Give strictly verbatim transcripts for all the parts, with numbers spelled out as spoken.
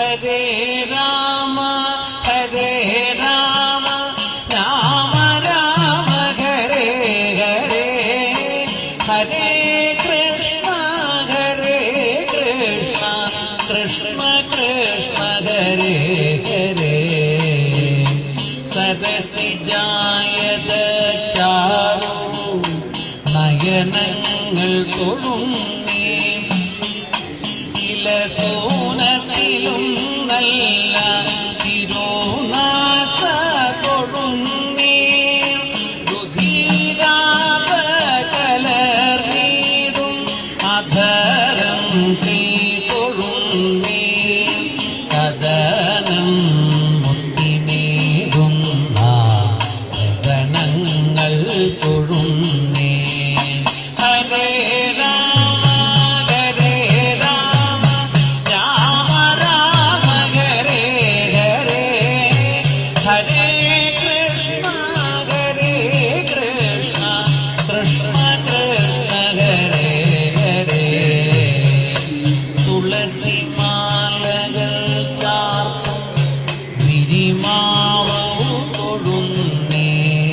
ഹരേ രാമ ഹരേ രാമ രാമ രാമ ഹരേ ഹരേ ഹരേ കൃഷ്ണ ഹരേ കൃഷ്ണ കൃഷ്ണ കൃഷ്ണ ഹരേ ഹരേ സരസിജായത ചാരു നയനങ്ങൾ തൊഴുന്നേ ഇലസൂനത്തിലും നല്ല തിരുനാസ തൊഴുന്നേ രുധിരാവ കലർന്നീടും അധരം തീ തൊഴുന്നേ കഥനം മുത്തിനേകുന്ന ഗണങ്ങൾ തൊഴുന്നേ ഹരേ രാമ ഹരേ രാമ രാമ രാമ ഹരേ ഹരേ ഹരേ കൃഷ്ണ ഹരേ കൃഷ്ണ കൃഷ്ണ കൃഷ്ണ ഹരേ ഹരേ തുളസി മാലകൾ ചാർത്തും വിരിമാവു തൊഴുന്നേ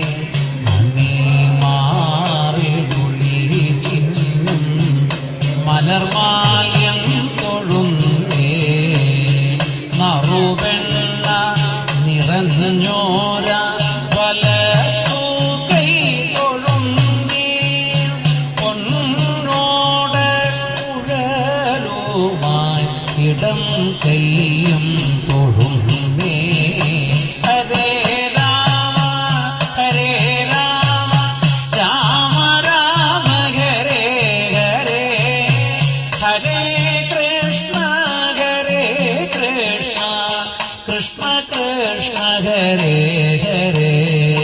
മലർമാല്യം തൊഴുന്നേ നറുവെണ്ണ നിറഞ്ഞോര വലത്തൂക്കൈ തൊഴുന്നേ പൊന്നോട് കുഴലുമായി ഇടം കൈയും തൊഴുന്നേ ഹരേ രാമ ഹരേ രാമ രാമ രാമ ഹരേ ഹരേ ഹരേ കൃഷ്ണ ഹരേ കൃഷ്ണ കൃഷ്ണ കൃഷ്ണ ഹരേ ഹരേ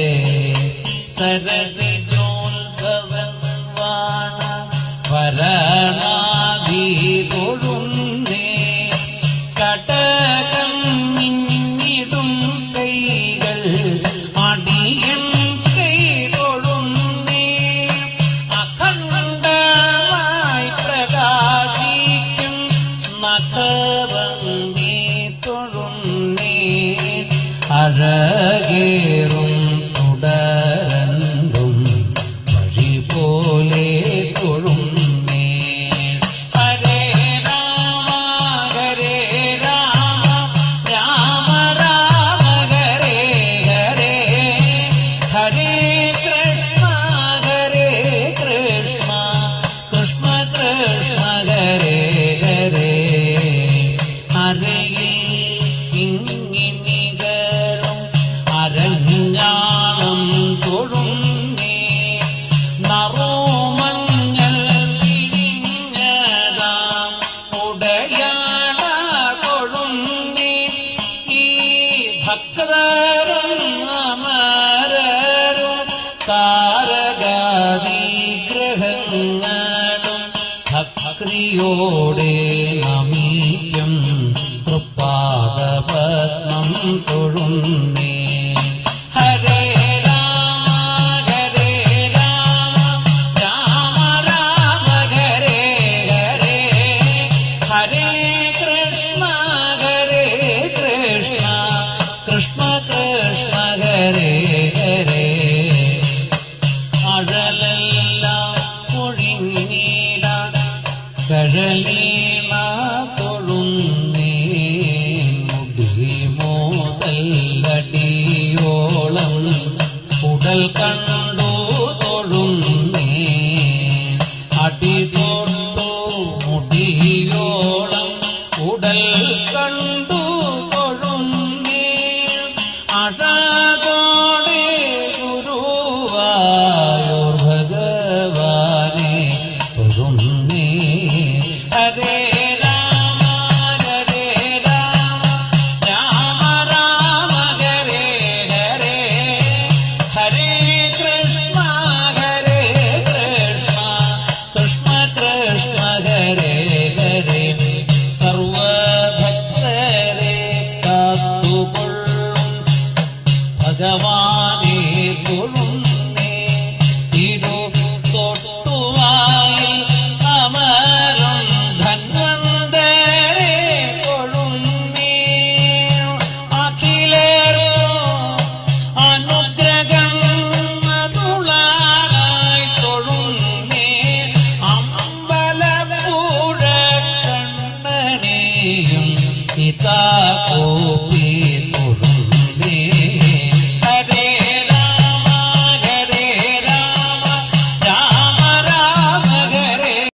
സരസിജോത്ഭവൻ വാണ വരണാഭി തൊഴുന്നേ കടകം മിന്നിടും കൈകൾ അടിയൻ കൈ തൊഴുന്നേ അഖണ്ഡമായി പ്രകാശിക്കും നഖവന്തി തൊഴുന്നേ അഴകേറും തുടരണ്ടും വഴി പോലെ തൊഴുന്നേ ഹരേ രാമ ഹരേ രാമ രാമ രാമ ഹരേ ഹരേ ഹരേ കൃഷ്ണ ഹരേ കൃഷ്ണ കൃഷ്ണ കൃഷ്ണ ഹരേ ഹരേ അരയിൽ ഇങ്ങിനികളും അരഞ്ഞാളം തൊഴുന്നേ നറുമഞ്ഞൾ പിരിഞ്ഞതാം ഉടയാട കൊഴുന്നേ ഈ ഭക്തരും അമരരും താരകാദിഗ്രഹങ്ങളും ഭക്തിയോടെ നമിക്കും തൃപ്പാദപത്മം തൊഴുന്നേ ഹരേ രാമ ഹരേ രാമ രാമ രാമ ഹരേ ഹരേ ഹരേ കൃഷ്ണ ഹരേ കൃഷ്ണ കൃഷ്ണ കൃഷ്ണ ഹരേ ഹരേ അഴലെല്ലാം ഒഴിഞ്ഞിടാൻ കഴലീണ തൊഴുന്നേ മുടി മോതല്ലടി ഇതാ